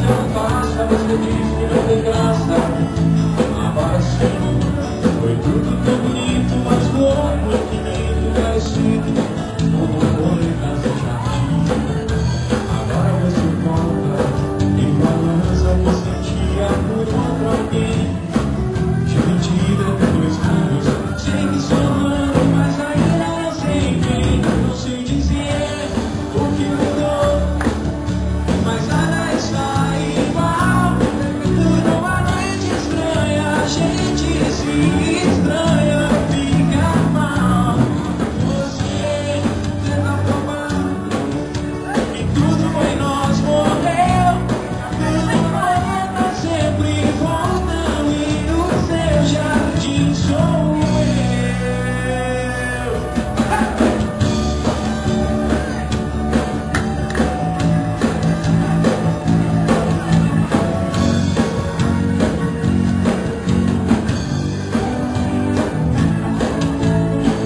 não basta, você diz que não tem graça. Agora sim, foi tudo tão bonito, mas louco, infinito, parecido, como foi em casa de jardim. Agora você conta, em balança que sentia por outro alguém. Dividida em dois mundos, sei que sou humano, mas ainda não sei quem. Não sei dizer o que mudou, mas nada está igual. Por uma noite estranha, a gente se estranha, fica mal. Você tenta provar que tudo em nós morreu. Tudo volta, sempre volta, e no seu jardim sou eu.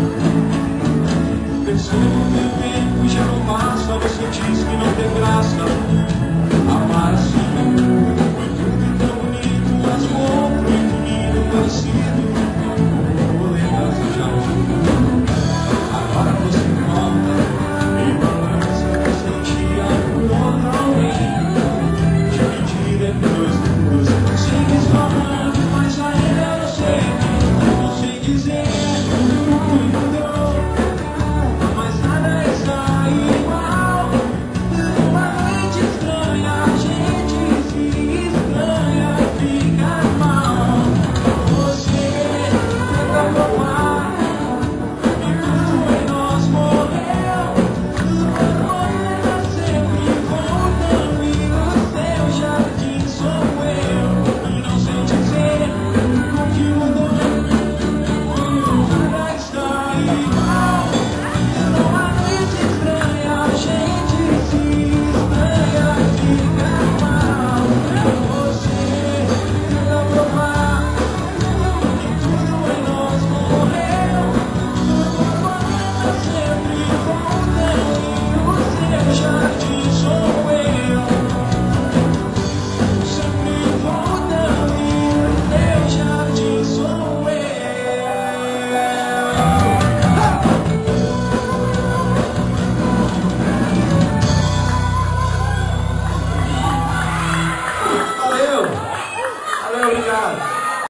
Percebo meu tempo já não basta, você diz que não tem graça.